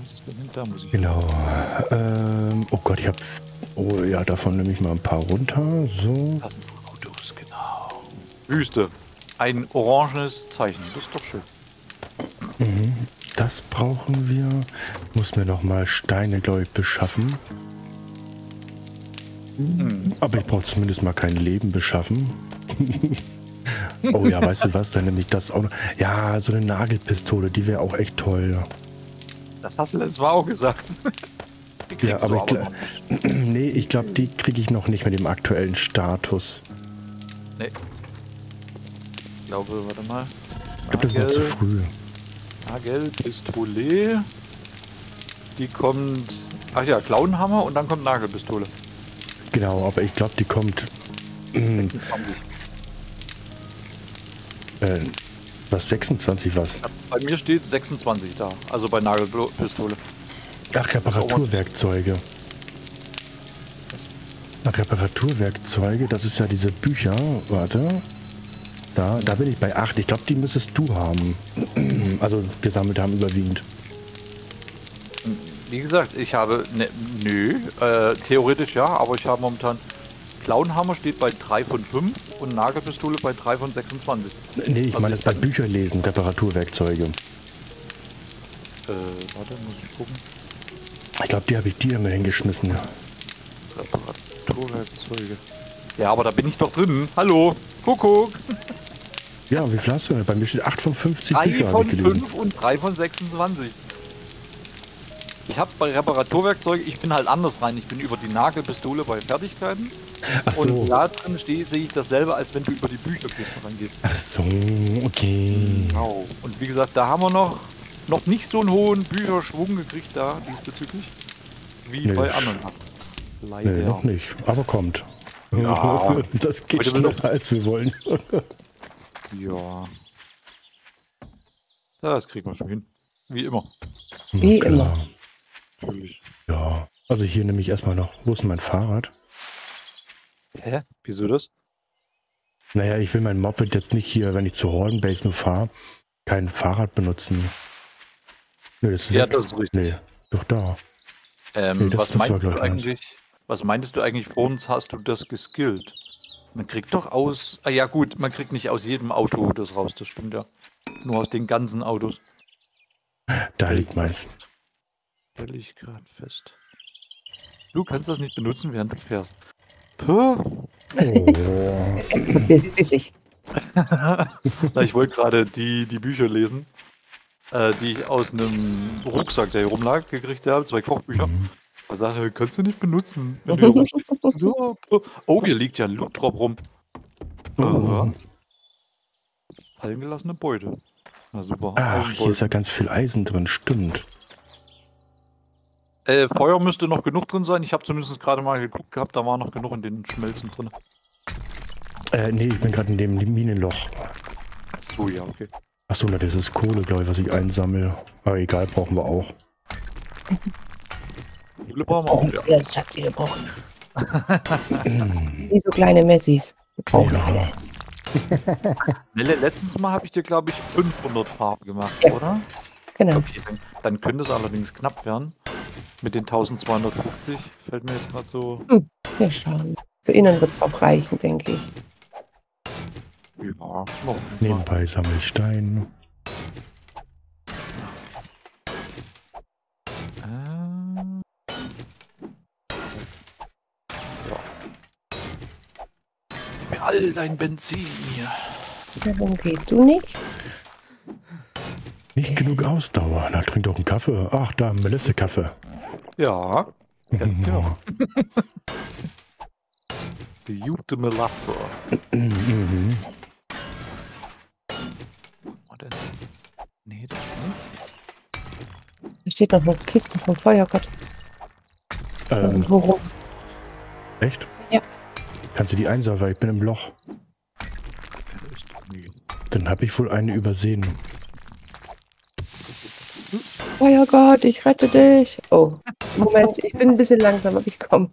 Was ist denn da? Muss ich Genau. Oh Gott, ich hab... Oh ja, davon nehme ich mal ein paar runter. So. Das sind Autos, genau. Wüste. Ein orangenes Zeichen. Das ist doch schön. Mhm. Das brauchen wir. Ich muss mir noch mal Steine, glaube ich, beschaffen. Aber ich brauche zumindest mal kein Leben beschaffen. Oh ja, weißt du was? Dann nehme ich das auch noch. Ja, so eine Nagelpistole, die wäre auch echt toll. Das hast du letztes Mal auch gesagt. Die kriegst Ja, aber du ich noch nicht. nee, ich glaube, die kriege ich noch nicht mit dem aktuellen Status. Nee. Ich glaube, warte mal. Ich glaube, das ist noch zu früh. Nagelpistole. Die kommt. Ach ja, Clownhammer und dann kommt Nagelpistole. Genau, aber ich glaube, die kommt. 26. Was, 26 was? Bei mir steht 26 da. Also bei Nagelpistole. Ach, Reparaturwerkzeuge. Ach, Reparaturwerkzeuge, das ist ja diese Bücher. Warte. Da bin ich bei 8. Ich glaube, die müsstest du haben. Also gesammelt haben überwiegend. Wie gesagt, ich habe. Theoretisch ja, aber ich habe momentan. Clownhammer steht bei 3 von 5 und Nagelpistole bei 3 von 26. Nee, ich meine das bei Bücherlesen, Reparaturwerkzeuge. Warte, muss ich gucken. Ich glaube, die habe ich dir immer hingeschmissen. Reparaturwerkzeuge. Ja, aber da bin ich doch drin. Hallo, Kuckuck. Ja, wie viel hast du denn? Bei mir steht 8 von 50 3 Bücher, habe von ich gelesen. 5 und 3 von 26. Ich habe bei Reparaturwerkzeuge, ich bin halt anders rein. Ich bin über die Nagelpistole bei Fertigkeiten. Ach so. Und da drin sehe ich dasselbe, als wenn du über die Bücherkiste rangehst. Ach so, okay. Genau. Und wie gesagt, da haben wir noch nicht so einen hohen Bücherschwung gekriegt da diesbezüglich. Wie Nee, bei anderen. Leider. Nee, noch nicht. Aber kommt. Ja. Das geht Heute will schneller, als wir wollen. Ja. Das kriegen wir schon hin. Wie immer. Wie Klar. immer. Natürlich. Ja. Also hier nehme ich erstmal noch. Wo ist denn mein Fahrrad? Hä? Wieso das? Naja, ich will mein Moped jetzt nicht hier, wenn ich zu Hornbase nur fahre, kein Fahrrad benutzen. Nee, das ist Ja, weg. das ist richtig. Nee, doch da. Nee, das war, glaub ich, meins. Was meintest du eigentlich, vor uns hast du das geskillt? Man kriegt doch aus. Ah ja gut, man kriegt nicht aus jedem Auto das raus, das stimmt ja. Nur aus den ganzen Autos. Da liegt meins. Stelle ich gerade fest. Du kannst das nicht benutzen, während du fährst. Puh. Oh. So bissig. Na, ich wollte gerade die Bücher lesen, die ich aus einem Rucksack, der hier rumlag, gekriegt habe. 2 Kochbücher. Da sagte er, kannst du nicht benutzen, wenn du hier rumstehst. Ja, oh, hier liegt ja ein Loot-Drop rum. Fallen gelassene Beute. Na super. Ach, hier ist ja ganz viel Eisen drin, stimmt. Feuer müsste noch genug drin sein. Ich habe zumindest gerade mal geguckt gehabt, da war noch genug in den Schmelzen drin. Nee, ich bin gerade in dem Minenloch. Achso, ja, okay. Achso, na, das ist Kohle, glaube ich, was ich einsammle. Aber egal, brauchen wir auch. Kohle brauchen wir auch, ja. Ja, Schatz, wir brauchen Wie so kleine Messis. Wir brauchen Ja. alles. Letztens mal habe ich dir, glaube ich, 500 Farben gemacht, Ja. oder? Genau. Okay, dann könnte es allerdings knapp werden. Mit den 1250 fällt mir jetzt gerade so. Wir schauen. Für innen wird es auch reichen, denke ich. Ja, machen wir mal. Nebenbei sammle ich Steine. Gib mir all dein Benzin hier. Warum gehst du nicht? Nicht genug Ausdauer. Na, trink doch einen Kaffee. Ach, da, Melisse-Kaffee. Ja, ganz genau. Die gute Melasse. Mhm. Oder? Nee, das nicht. Da steht noch eine Kiste vom Feuergott. Irgendwo rum. Echt? Ja. Kannst du die einsammeln, weil ich bin im Loch. Dann habe ich wohl eine übersehen. Feuergott, ich rette dich. Oh, Moment, ich bin ein bisschen langsam, aber ich komme.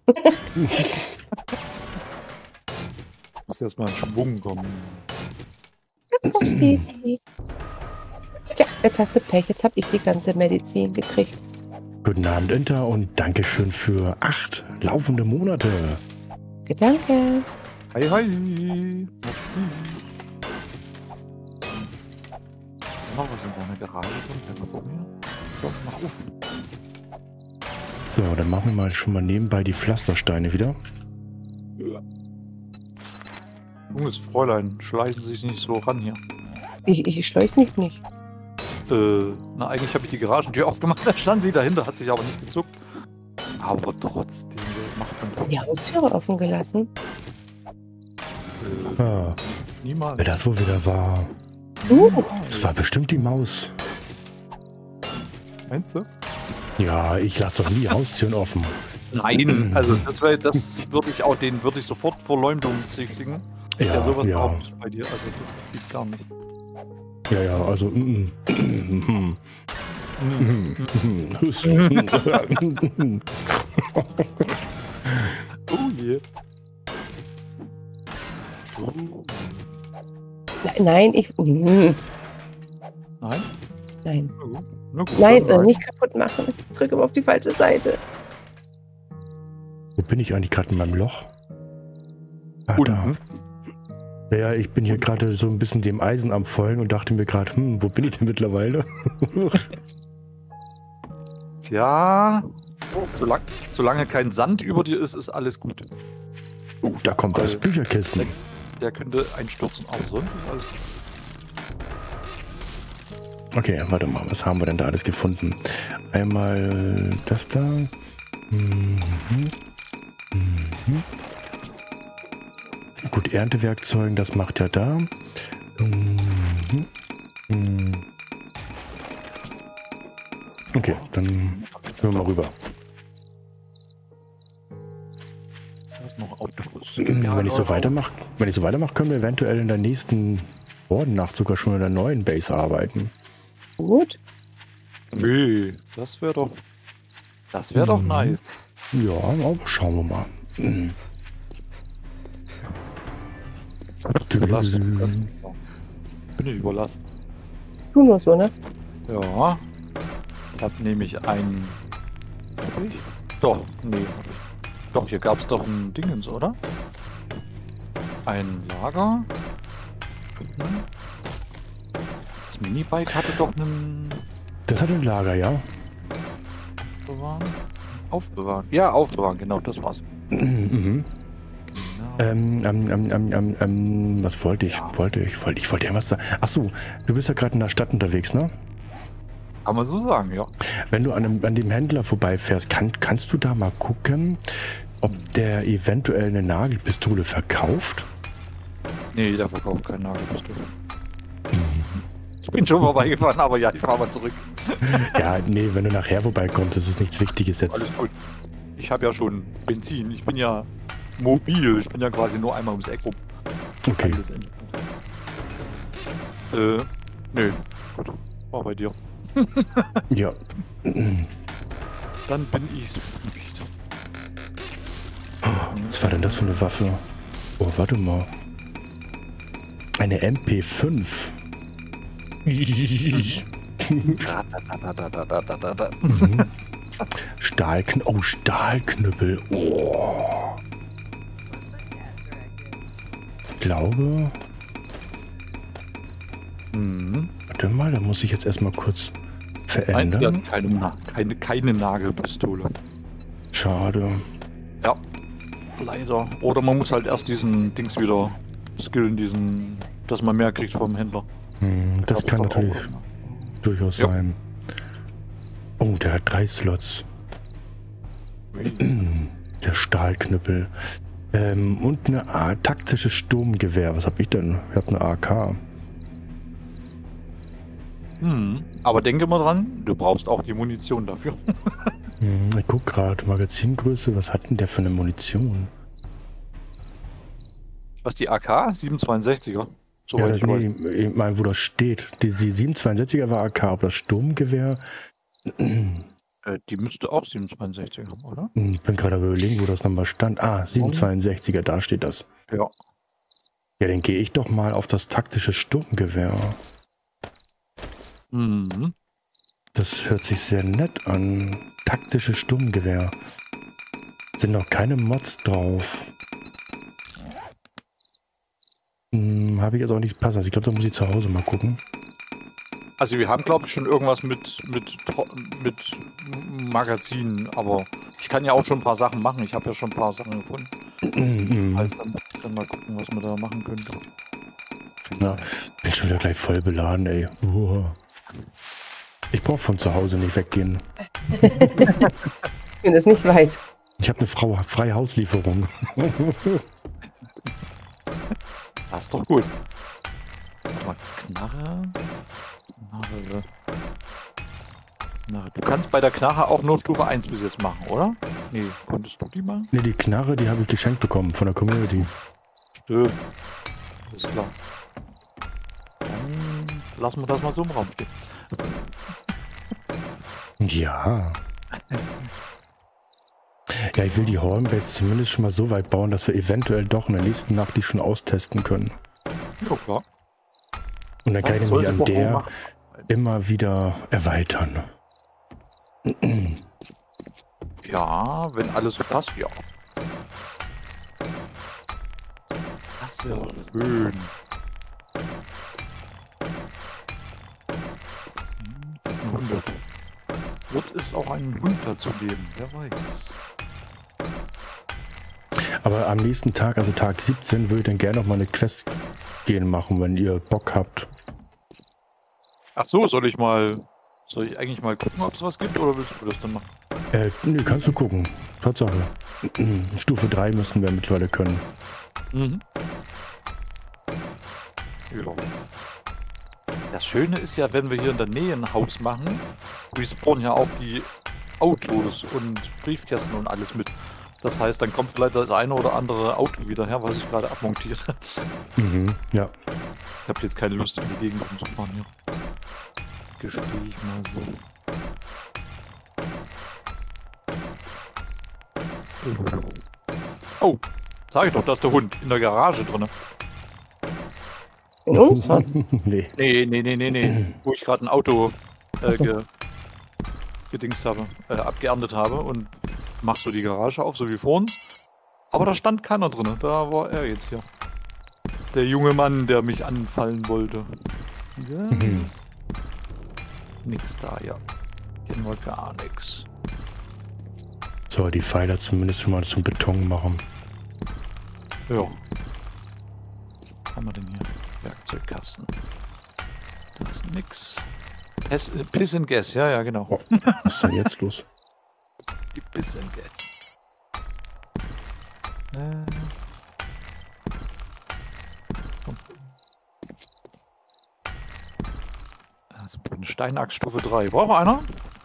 Muss erstmal in Schwung kommen. Wo steht sie? Tja, jetzt hast du Pech. Jetzt habe ich die ganze Medizin gekriegt. Guten Abend, Inter, und Dankeschön für 8 laufende Monate. Danke. Hi, hi. Merci. Noch was in deiner Garage drin? Mal gucken hier. Doch, mach auf. So, dann machen wir mal schon mal nebenbei die Pflastersteine wieder. Junges Fräulein, schleichen Sie sich nicht so ran hier. Ich schleich mich nicht. Na, eigentlich habe ich die Garagentür aufgemacht, da stand sie dahinter, hat sich aber nicht gezuckt. Aber trotzdem, das macht man doch. Die Haustüre offen gelassen. Ah, Niemals. wer das wohl wieder war. Das war bestimmt die Maus. Meinst du? Ja, ich lasse doch nie Haustüren offen. Nein, also das würde ich auch, den würde ich sofort Verleumdung züchtigen. Ja, sowas ja. überhaupt nicht bei dir, also das geht gar nicht. Ja, ja, also. Oh je. Nein, ich. Nein? Nein. Na gut. Na gut, Nein, dann nicht kaputt machen. Ich drücke immer auf die falsche Seite. Wo bin ich eigentlich gerade in meinem Loch? Ah, da. unten. Ja, ich bin hier gerade so ein bisschen dem Eisen am Folgen und dachte mir gerade, wo bin ich denn mittlerweile? Tja, solange kein Sand über dir ist, ist alles gut. Da kommt das Bücherkisten. Der könnte einstürzen, aber sonst ist alles gut. Okay, warte mal, was haben wir denn da alles gefunden? Einmal das da. Gut, Erntewerkzeugen, das macht ja da. Okay, dann hören wir mal rüber. Da ist noch Autos. Wenn ich so weitermache, können wir eventuell in der nächsten Bodennacht sogar schon in der neuen Base arbeiten. Gut. Nee, das wäre doch nice. Ja, aber schauen wir mal. Überlassen. Bin ich überlassen. Tu nur so, ne? Ja. Ich habe nämlich ein. Hab ich? Doch, nee. Hab ich. Doch, hier gab es doch ein Dingens, oder? Ein Lager. Das Minibike hatte doch einen. Das hat ein Lager, ja. Aufbewahren. Ja, aufbewahren, genau, das war's. Mhm. Genau. Was wollte ich? Ich wollte irgendwas sagen. Achso, du bist ja gerade in der Stadt unterwegs, ne? Kann man so sagen, ja. Wenn du an dem Händler vorbeifährst, kannst du da mal gucken, ob der eventuell eine Nagelpistole verkauft? Nee, der verkauft keine Nagelpistole. Ich bin schon vorbeigefahren, aber ja, ich fahre mal zurück. Ja, nee, wenn du nachher vorbeikommst, das ist nichts Wichtiges jetzt. Alles gut. Ich habe ja schon Benzin. Ich bin ja mobil. Ich bin ja quasi nur einmal ums Eck rum. Okay. Nö. Gut. War bei dir. Ja. Dann bin ich's nicht. Was war denn das für eine Waffe? Oh, warte mal. Eine MP5. Stahlknüppel. Oh. Ich glaube. Warte mal, da muss ich jetzt erstmal kurz verändern. Keine Nagelpistole. Schade. Ja. Leider. Oder man muss halt erst diesen Dings wieder skillen, dass man mehr kriegt vom Händler. Das kann natürlich durchaus Ja. sein. Oh, der hat 3 Slots. Der Stahlknüppel. Und eine taktische Sturmgewehr. Was habe ich denn? Ich habe eine AK. Aber denke mal dran, du brauchst auch die Munition dafür. Ich guck gerade. Magazingröße. Was hat denn der für eine Munition? Was, die AK? 762er? Ja, nee, ich meine, wo das steht. Die 762er war AK, aber das Sturmgewehr. Die müsste auch 762 haben, oder? Ich bin gerade überlegen, wo das nochmal stand. 762er, da steht das. Ja. Ja, dann gehe ich doch mal auf das taktische Sturmgewehr. Das hört sich sehr nett an. Taktisches Sturmgewehr. Sind noch keine Mods drauf. Habe ich jetzt auch nicht passen. Also ich glaube, da muss ich zu Hause mal gucken. Also wir haben, glaube ich, schon irgendwas mit Magazinen, aber ich kann ja auch schon ein paar Sachen machen. Ich habe ja schon ein paar Sachen gefunden. Also dann mal gucken, was man da machen könnte. Ja, bin schon wieder gleich voll beladen, ey. Ich brauche von zu Hause nicht weggehen. Ich finde es nicht weit. Ich habe eine freie Hauslieferung. Das ist doch gut. Warte mal, Knarre. Du kannst bei der Knarre auch nur Stufe 1 bis jetzt machen, oder? Nee, konntest du die machen? Ne, die Knarre, die habe ich geschenkt bekommen von der Community. Stimmt. Alles klar. Dann lassen wir das mal so im Raum stehen. Ja. Ja, ich will die Hornbase zumindest schon mal so weit bauen, dass wir eventuell doch in der nächsten Nacht die schon austesten können. Ja, klar. Und dann kann ich mich an der immer wieder erweitern. Ja, wenn alles so passt, ja. Das wäre schön. Hunde. Wird es auch einen Hund dazu geben? Wer weiß. Aber am nächsten Tag, also Tag 17, würde ich dann gerne noch mal eine Quest gehen machen, wenn ihr Bock habt. Ach so, soll ich eigentlich mal gucken, ob es was gibt, oder willst du das dann machen? Nee, kannst du gucken. Tatsache. Stufe 3 müssen wir mittlerweile können. Mhm. Ja. Das Schöne ist ja, wenn wir hier in der Nähe ein Haus machen, respawnen ja auch die Autos und Briefkästen und alles mit. Das heißt, dann kommt vielleicht das eine oder andere Auto wieder her, was ich gerade abmontiere. Ja. Ich habe jetzt keine Lust, in die Gegend rumzufahren hier. Gestehe ich mal so. Oh, sag ich doch, da ist der Hund in der Garage drin. In uns? Nee. Nee. Wo ich gerade ein Auto So. gedingst habe, abgeerntet habe und mach so die Garage auf, so wie vor uns. Aber da stand keiner drin. Da war er jetzt hier. Der junge Mann, der mich anfallen wollte. Ja. Nix da, ja. Hier nur gar nix. So, die Pfeiler zumindest schon mal zum Beton machen. Ja. Was haben wir denn hier? Werkzeugkasten. Da ist nix. Piss and Gas, ja, genau. Oh, was ist denn jetzt los? Die Piss and Gas. Also eine Steinaxt Stufe 3. Braucht einer?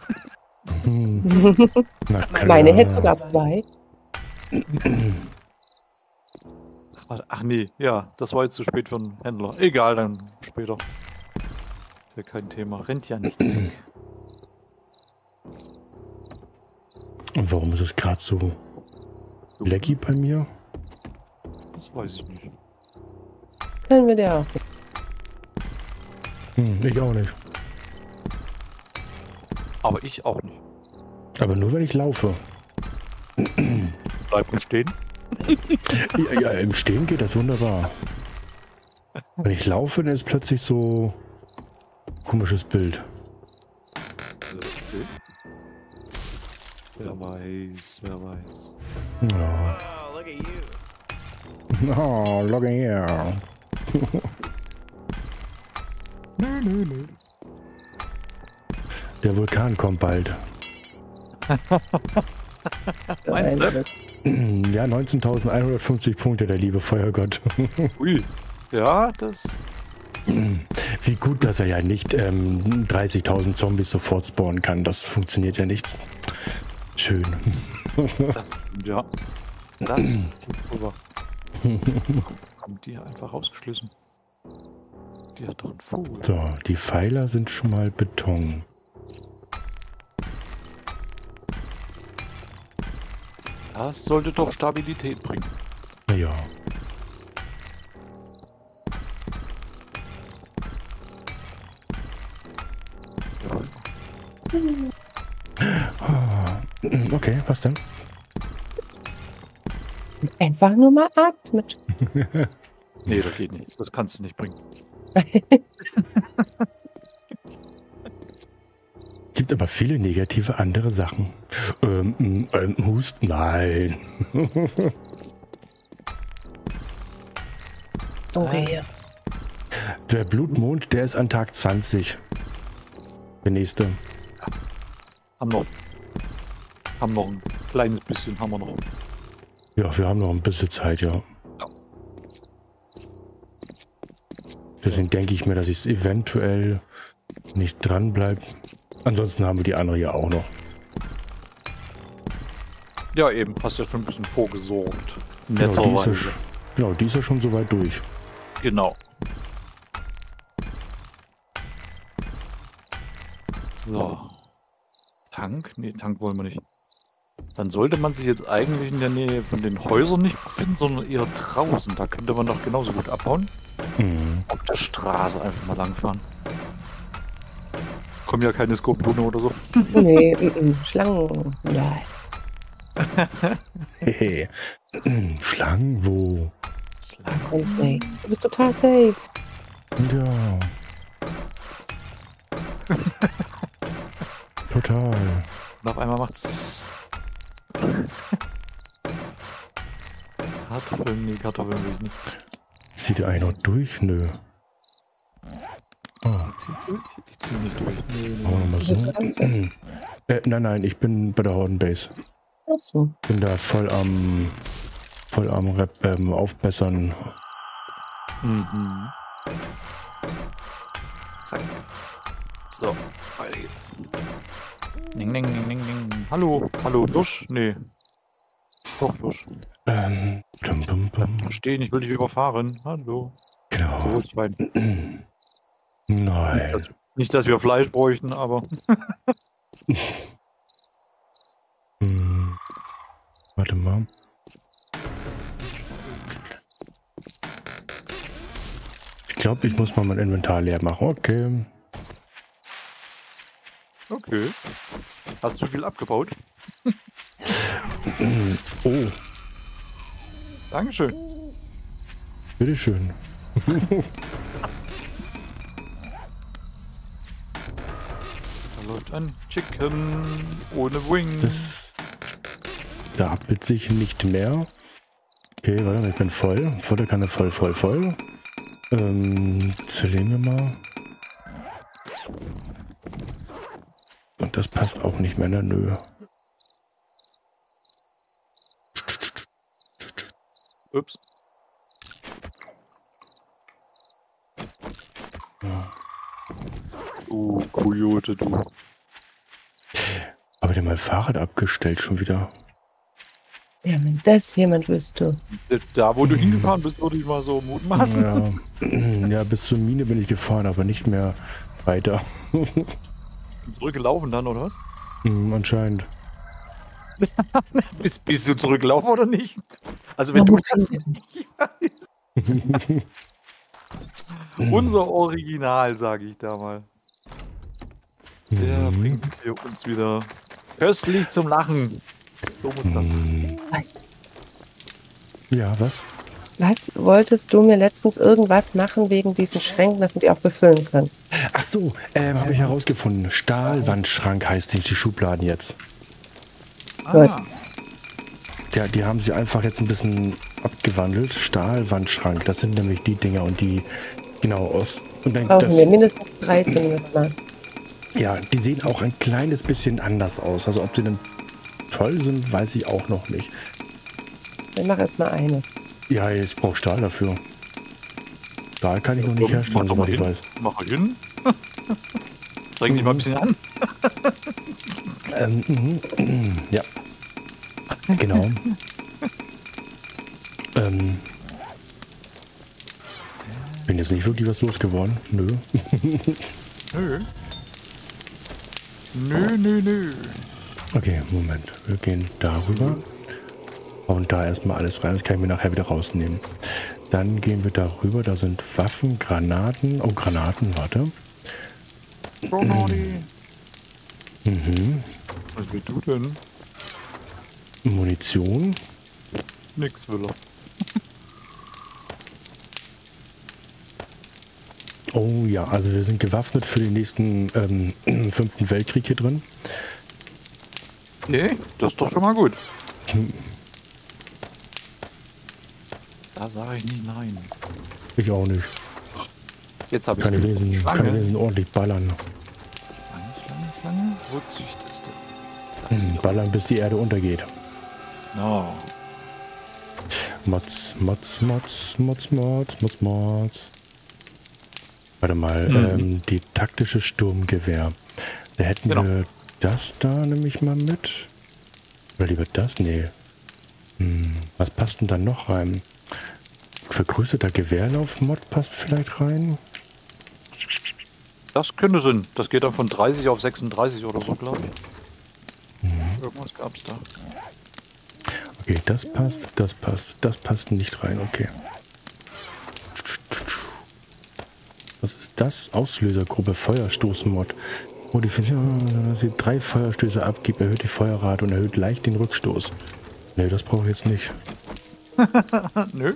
Na klar. Meine hätte sogar 2. Ach nee, ja, das war jetzt zu spät für einen Händler. Egal, dann später. Ist ja kein Thema. Rennt ja nicht weg. Und warum ist es gerade so laggy bei mir? Das weiß ich nicht. Können wir der auch. Ich auch nicht. Aber ich auch nicht. Aber nur wenn ich laufe. Bleib und stehen. Ja, im Stehen geht das wunderbar. Wenn ich laufe, dann ist plötzlich so komisches Bild. Wer weiß. Ja. Oh, look at here. Nö. Der Vulkan kommt bald. Meinst du? Ja, 19.150 Punkte, der liebe Feuergott. Ui. Ja, das... Wie gut, dass er ja nicht 30.000 Zombies sofort spawnen kann. Das funktioniert ja nicht. Schön. Ja. Das geht rüber. Kommt die einfach rausgeschlissen. Die hat doch einen Vogel. So, die Pfeiler sind schon mal Beton. Das sollte doch Stabilität bringen. Ja. Okay, was denn? Einfach nur mal atmen. Nee, das geht nicht. Das kannst du nicht bringen. Gibt aber viele negative andere Sachen. Husten, nein. Okay. Der Blutmond, der ist an Tag 20. Der nächste. Haben noch ein kleines bisschen, haben wir noch. Ja, wir haben noch ein bisschen Zeit, ja. Deswegen denke ich mir, dass ich es eventuell nicht dran bleibe. Ansonsten haben wir die andere ja auch noch. Ja, eben. Hast ja schon ein bisschen vorgesorgt. Genau, Netzerweise. die ist ja schon so weit durch. Genau. So. Tank? Nee, Tank wollen wir nicht. Dann sollte man sich jetzt eigentlich in der Nähe von den Häusern nicht befinden, sondern eher draußen. Da könnte man doch genauso gut abhauen. Mhm. Auf der Straße einfach mal langfahren. Kommen ja keine Skorpione oder so. Nee, Schlangen. Nein. Hehe. Schlangen, wo? Und nee. Du bist total safe. Ja. Total. Und auf einmal macht's. Kartoffeln? Nee, Kartoffeln will ich nicht. Zieht der einer durch? Nö. Oh, Ich zieh nicht durch. Nee, machen wir mal so. Nein, ich bin bei der Hordenbase. Achso. Bin da voll am Aufbessern. Mhm. Zack. So, weiter geht's. Ding, ding, ding, ding, ding. Hallo, hallo, Dusch? Nee. Doch, Dusch. Stehen, ich will dich überfahren. Hallo. Genau. So, ich mein, Nein. nicht, dass wir Fleisch bräuchten, aber. Warte mal. Ich glaube, ich muss mal mein Inventar leer machen. Okay. Okay. Hast du viel abgebaut? Oh, Dankeschön. bitteschön. Da läuft ein Chicken ohne Wings. Da abbild sich nicht mehr. Okay, warte, ich bin voll. Futterkanne voll. Zerlegen wir mal. Und das passt auch nicht mehr, ne? Nö. Ups. Du Kojote, du. Aber der mein Fahrrad abgestellt schon wieder. Ja, wenn das jemand wüsste. Da, wo du hingefahren bist, würde ich mal so mutmaßen. Ja. Ja, bis zur Mine bin ich gefahren, aber nicht mehr weiter. Zurückgelaufen dann, oder was? Anscheinend. Bist du zurückgelaufen oder nicht? Also wenn du das nicht weißt. Unser Original, sage ich da mal. Der bringt hier uns wieder köstlich zum Lachen. So muss das sein. Was? Ja, was? Was wolltest du mir letztens irgendwas machen wegen diesen Schränken, dass wir die auch befüllen können? Ach so, habe ich herausgefunden. Stahlwandschrank heißt die Schubladen jetzt. Gut. Ja, die haben sie einfach jetzt ein bisschen abgewandelt. Stahlwandschrank, das sind nämlich die Dinger und die, genau, aus. Und dann Brauchen wir mindestens 3 zumindest mal. ja, die sehen auch ein kleines bisschen anders aus. Also ob sie dann toll sind, weiß ich auch noch nicht. Dann mach erst mal eine. Ja, ich brauche Stahl dafür. Stahl kann ich noch nicht herstellen, Mach doch mal soweit ich hin. weiß. Mach mal hin. Streng dich mal ein bisschen an. Ja. Genau. Bin jetzt nicht wirklich was losgeworden. Nö. Nö. Nö. Okay, Moment. Wir gehen darüber. Und da erstmal alles rein. Das kann ich mir nachher wieder rausnehmen. Dann gehen wir darüber. Da sind Waffen, Granaten. Oh, Granaten, warte. Granati. Mhm. Was willst du denn? Munition. Nix will er. Oh ja, also wir sind gewaffnet für den nächsten 5. Weltkrieg hier drin. Okay, das ist doch schon mal gut. Da sage ich nicht nein. Ich auch nicht. Jetzt habe ich Kann ich wenigstens ordentlich ballern. Schlange. Wo züchtest du? Ballern, bis die Erde untergeht. No. Mods. Warte mal, die taktische Sturmgewehr. Da hätten wir das da nämlich mal mit. Oder lieber das? Nee. Was passt denn da noch rein? Vergrößerter Gewehrlauf-Mod passt vielleicht rein. Das könnte Sinn. Das geht dann von 30 auf 36 oder so, glaube ich. Irgendwas gab es da. Okay, das passt nicht rein, okay. Was ist das? Auslösergruppe Feuerstoßmod. Dass sie 3 Feuerstöße abgibt, erhöht die Feuerrate und erhöht leicht den Rückstoß. Ne, das brauche ich jetzt nicht. Nö.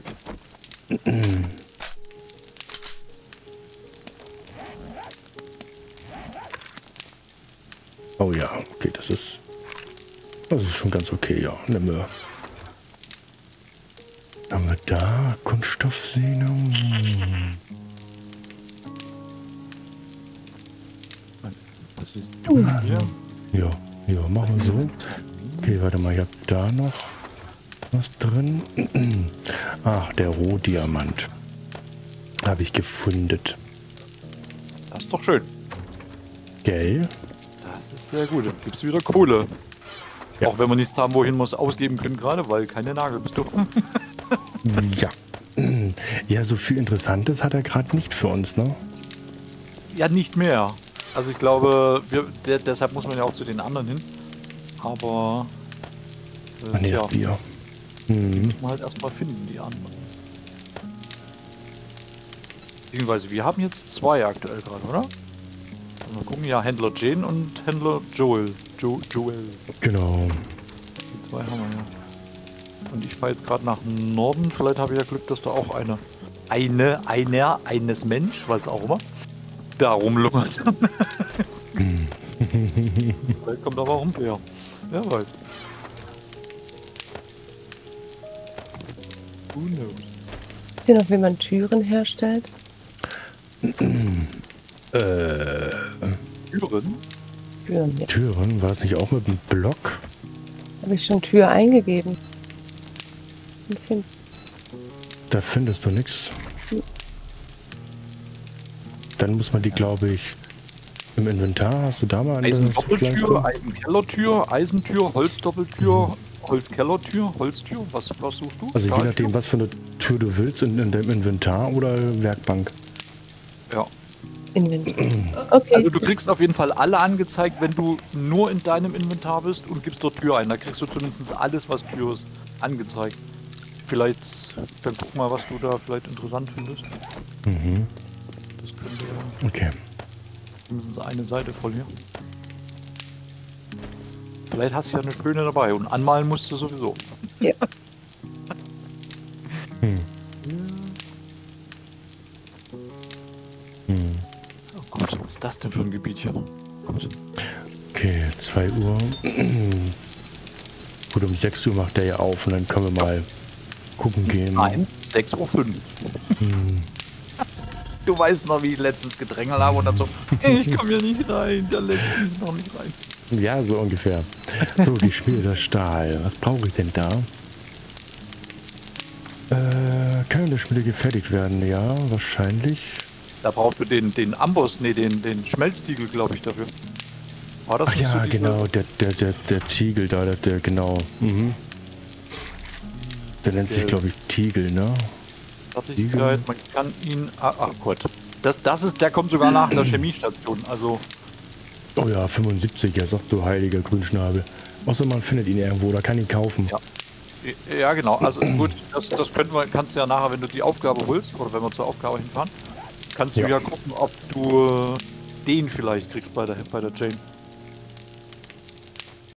Oh ja, okay, das ist schon ganz okay, ja. Nehmen wir. Haben wir da Kunststoffsehne? Was willst du hier? Ja, machen wir so. Okay, warte mal, ich habe da noch was drin. Ach, der Rohdiamant. Habe ich gefunden. Das ist doch schön. Gell? Das ist sehr gut. Dann gibt's wieder Kohle. Ja. Auch wenn wir nichts haben, wohin wir es ausgeben können gerade, weil keine Nagelpistole. Ja. Ja, so viel Interessantes hat er gerade nicht für uns, ne? Ja, nicht mehr. Also ich glaube, deshalb muss man ja auch zu den anderen hin. Aber Nee, ja, das Bier. muss man halt erstmal finden, die anderen. Beziehungsweise wir haben jetzt 2 aktuell gerade, oder? Mal gucken, ja, Händler Jane und Händler Joel. Joel. Genau. Die 2 haben wir ja. Und ich fahre jetzt gerade nach Norden. Vielleicht habe ich ja Glück, dass da auch eines Mensch, was auch immer, da rumlungert. Vielleicht kommt aber auch ein Bär. Wer weiß. Who knows? Wisst ihr noch, wie man Türen herstellt? Türen? Türen, ja. Türen, war es nicht auch mit einem Block? Habe ich schon Tür eingegeben. Ich finde, Da findest du nichts. Dann muss man die, glaube ich, im Inventar. Hast du da mal eine Eisendoppeltür, Eisenkellertür, Eisentür, Holzdoppeltür, Holzkellertür, Holztür. Was suchst du? Also je nachdem, was für eine Tür du willst, in deinem Inventar oder Werkbank. Ja. Inventar. Okay. Also du kriegst auf jeden Fall alle angezeigt, wenn du nur in deinem Inventar bist und gibst dort Tür ein. Da kriegst du zumindest alles, was Tür ist, angezeigt. Vielleicht, dann guck mal, was du da vielleicht interessant findest. Mhm. Das könnte ja Okay. mindestens eine Seite voll hier. Vielleicht hast du ja eine schöne dabei und anmalen musst du sowieso. Ja. Hm. Hm. Oh Gott, was ist das denn für ein Gebiet hier? Gut. Okay, 2 Uhr. Gut, um 6 Uhr macht der ja auf und dann können wir mal gucken gehen. Nein, 6:05 Uhr. Hm. Du weißt noch, wie ich letztens gedrängelt habe und dann so, ich komme hier nicht rein, der lässt mich noch nicht rein. Ja, so ungefähr. So, geschmiedeter Stahl. Was brauche ich denn da? Kann in der Schmiede gefertigt werden? Ja, wahrscheinlich. Da brauchst du den Amboss, nee, den Schmelztiegel, glaube ich, dafür. War das Ach nicht ja, so diese- genau, der Tiegel da, der genau. Mhm. Der nennt sich, glaube ich, Tiegel, ne? Fertigkeit, man kann ihn. Ach Gott. Der kommt sogar nach der Chemiestation. Also, Oh ja, 75, ja, sagt du heiliger Grünschnabel. Außer man findet ihn irgendwo oder kann ihn kaufen. Ja. Ja, genau. Also gut, das kannst du ja nachher, wenn du die Aufgabe holst, oder wenn wir zur Aufgabe hinfahren, kannst du Ja. ja gucken, ob du den vielleicht kriegst bei der Jane.